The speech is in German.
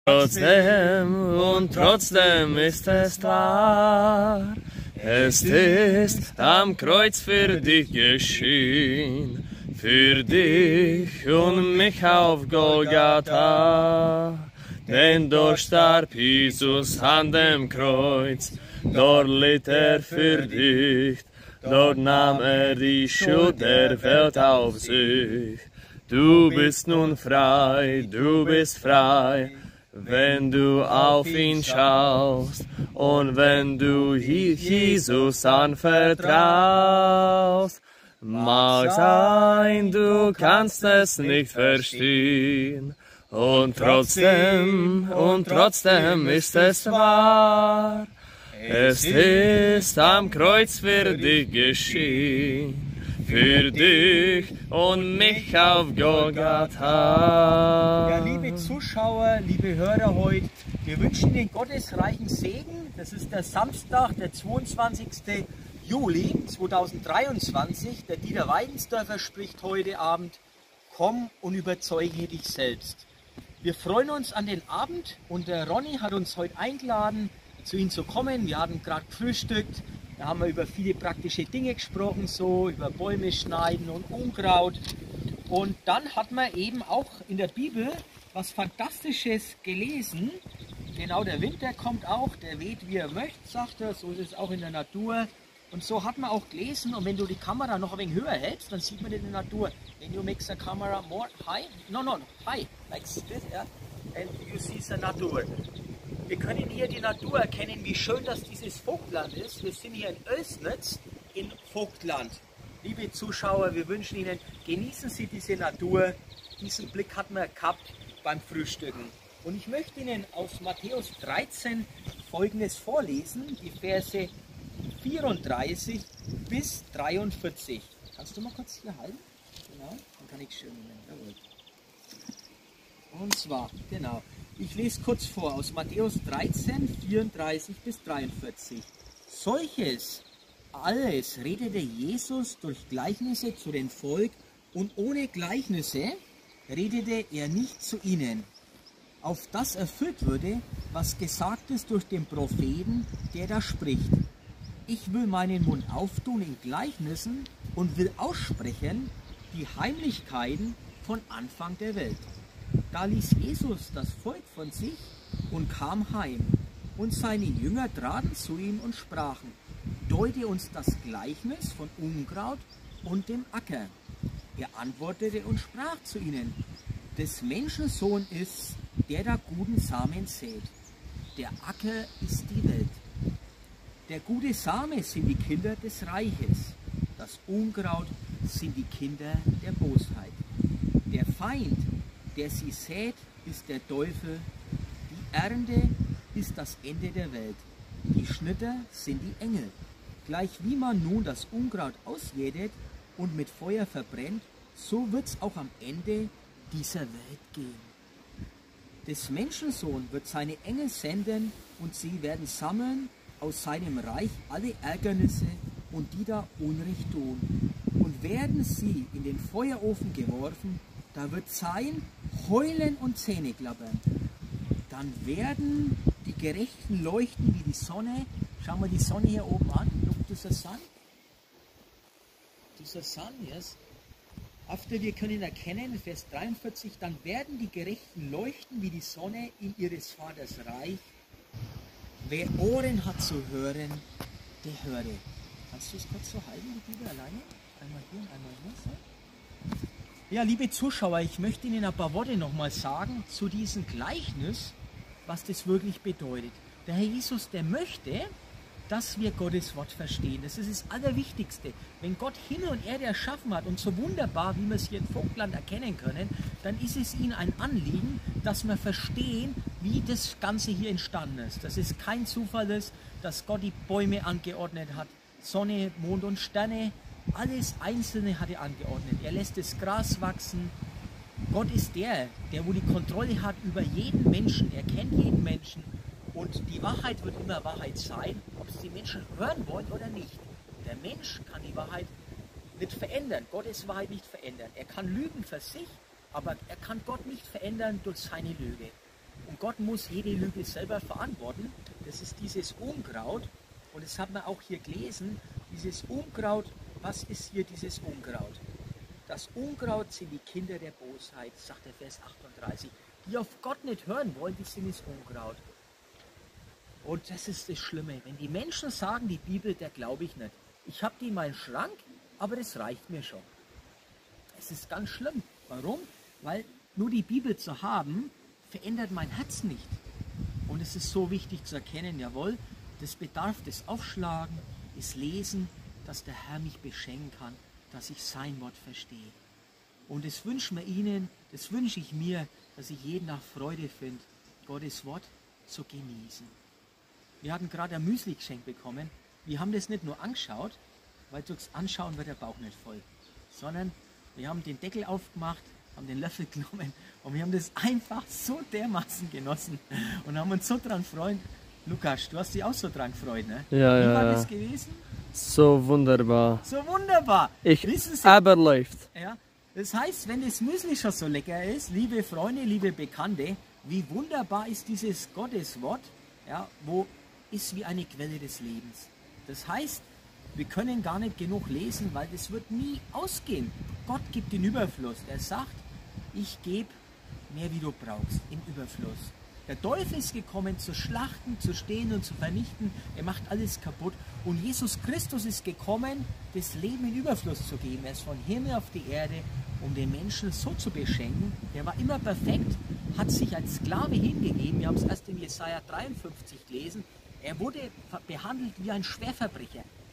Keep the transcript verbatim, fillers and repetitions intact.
Trotzdem und trotzdem ist es wahr, es ist am Kreuz für dich geschehen, für dich und mich auf Golgatha. Denn dort starb Jesus an dem Kreuz, dort litt er für dich, dort nahm er die Schuld der Welt auf sich. Du bist nun frei, du bist frei, wenn du auf ihn schaust und wenn du Jesus anvertraust. Mag sein, du kannst es nicht verstehen, und trotzdem, und trotzdem ist es wahr. Es ist am Kreuz für dich geschehen, für dich und mich auf Golgatha. Ja, liebe Zuschauer, liebe Hörer heute, wir wünschen Ihnen Gottes reichen Segen. Das ist der Samstag, der zweiundzwanzigste Juli zweitausenddreiundzwanzig. Der Dieter Weidensdörfer spricht heute Abend: Komm und überzeuge dich selbst. Wir freuen uns an den Abend und der Ronny hat uns heute eingeladen, zu ihm zu kommen. Wir hatten gerade gefrühstückt. Da haben wir über viele praktische Dinge gesprochen, so über Bäume schneiden und Unkraut. Und dann hat man eben auch in der Bibel was Fantastisches gelesen. Genau, der Winter kommt auch, der weht wie er möchte, sagt er. So ist es auch in der Natur. Und so hat man auch gelesen. Und wenn du die Kamera noch ein wenig höher hältst, dann sieht man in der Natur. When you make the camera more high, no, no, high, like this, yeah, and you see the Natur. Wir können hier die Natur erkennen, wie schön das dieses Vogtland ist. Wir sind hier in Oelsnitz in Vogtland. Liebe Zuschauer, wir wünschen Ihnen, genießen Sie diese Natur. Diesen Blick hat man gehabt beim Frühstücken. Und ich möchte Ihnen aus Matthäus dreizehn Folgendes vorlesen, die Verse vierunddreißig bis dreiundvierzig. Kannst du mal kurz hier halten? Genau, dann kann ich schön nehmen. Jawohl. Und zwar, genau. Ich lese kurz vor aus Matthäus dreizehn, vierunddreißig bis dreiundvierzig. Solches alles redete Jesus durch Gleichnisse zu dem Volk, und ohne Gleichnisse redete er nicht zu ihnen, auf das erfüllt würde, was gesagt ist durch den Propheten, der da spricht: Ich will meinen Mund auftun in Gleichnissen und will aussprechen die Heimlichkeiten von Anfang der Welt. Da ließ Jesus das Volk von sich und kam heim. Und seine Jünger traten zu ihm und sprachen: Deute uns das Gleichnis von Unkraut und dem Acker. Er antwortete und sprach zu ihnen: Des Menschensohn ist, der da guten Samen sät. Der Acker ist die Welt. Der gute Same sind die Kinder des Reiches. Das Unkraut sind die Kinder der Bosheit. Der Feind, der sie sät, ist der Teufel. Die Ernte ist das Ende der Welt. Die Schnitter sind die Engel. Gleich wie man nun das Unkraut ausjätet und mit Feuer verbrennt, so wird es auch am Ende dieser Welt gehen. Des Menschensohn wird seine Engel senden, und sie werden sammeln aus seinem Reich alle Ärgernisse und die da Unrecht tun, und werden sie in den Feuerofen geworfen. Da wird sein Heulen und Zähneklappern. Dann werden die Gerechten leuchten wie die Sonne. Schauen wir die Sonne hier oben an. Look to the sun. To the sun, yes. After wir können erkennen, Vers dreiundvierzig, dann werden die Gerechten leuchten wie die Sonne in ihres Vaters Reich. Wer Ohren hat zu hören, der höre. Kannst du es kurz so halten, die Bibel alleine? Einmal hier und einmal hier. So. Ja, liebe Zuschauer, ich möchte Ihnen ein paar Worte nochmal sagen zu diesem Gleichnis, was das wirklich bedeutet. Der Herr Jesus, der möchte, dass wir Gottes Wort verstehen. Das ist das Allerwichtigste. Wenn Gott Himmel und Erde erschaffen hat und so wunderbar, wie wir es hier in Vogtland erkennen können, dann ist es ihm ein Anliegen, dass wir verstehen, wie das Ganze hier entstanden ist. Dass es kein Zufall ist, dass Gott die Bäume angeordnet hat, Sonne, Mond und Sterne. Alles Einzelne hat er angeordnet. Er lässt das Gras wachsen. Gott ist der, der wo die Kontrolle hat über jeden Menschen. Er kennt jeden Menschen. Und die Wahrheit wird immer Wahrheit sein, ob es die Menschen hören wollen oder nicht. Der Mensch kann die Wahrheit nicht verändern, Gottes Wahrheit nicht verändern. Er kann lügen für sich, aber er kann Gott nicht verändern durch seine Lüge. Und Gott muss jede Lüge selber verantworten. Das ist dieses Unkraut. Und das hat man auch hier gelesen. Dieses Unkraut, was ist hier dieses Unkraut? Das Unkraut sind die Kinder der Bosheit, sagt der Vers achtunddreißig. Die auf Gott nicht hören wollen, die sind das Unkraut. Und das ist das Schlimme. Wenn die Menschen sagen, die Bibel, der glaube ich nicht. Ich habe die in meinem Schrank, aber das reicht mir schon. Es ist ganz schlimm. Warum? Weil nur die Bibel zu haben, verändert mein Herz nicht. Und es ist so wichtig zu erkennen, jawohl, das bedarf des Aufschlagen, des Lesen, dass der Herr mich beschenken kann, dass ich sein Wort verstehe. Und das wünschen wir Ihnen, das wünsche ich mir, dass ich jeden nach Freude finde, Gottes Wort zu genießen. Wir hatten gerade ein Müsli geschenkt bekommen. Wir haben das nicht nur angeschaut, weil durchs Anschauen wird der Bauch nicht voll, sondern wir haben den Deckel aufgemacht, haben den Löffel genommen und wir haben das einfach so dermaßen genossen und haben uns so dran gefreut. Lukas, du hast dich auch so dran gefreut, ne? Ja, Wie ja, war ja. das gewesen? So wunderbar. So wunderbar. Ich Wissen Sie, überläuft. ja, das heißt, wenn das Müsli schon so lecker ist, liebe Freunde, liebe Bekannte, wie wunderbar ist dieses Gotteswort, ja, wo ist wie eine Quelle des Lebens. Das heißt, wir können gar nicht genug lesen, weil das wird nie ausgehen. Gott gibt den Überfluss. Er sagt, ich gebe mehr, wie du brauchst, im Überfluss. Der Teufel ist gekommen, zu schlachten, zu stehlen und zu vernichten. Er macht alles kaputt. Und Jesus Christus ist gekommen, das Leben in Überfluss zu geben. Er ist von Himmel auf die Erde, um den Menschen so zu beschenken. Er war immer perfekt, hat sich als Sklave hingegeben. Wir haben es erst in Jesaja dreiundfünfzig gelesen. Er wurde behandelt wie ein Schwerverbrecher.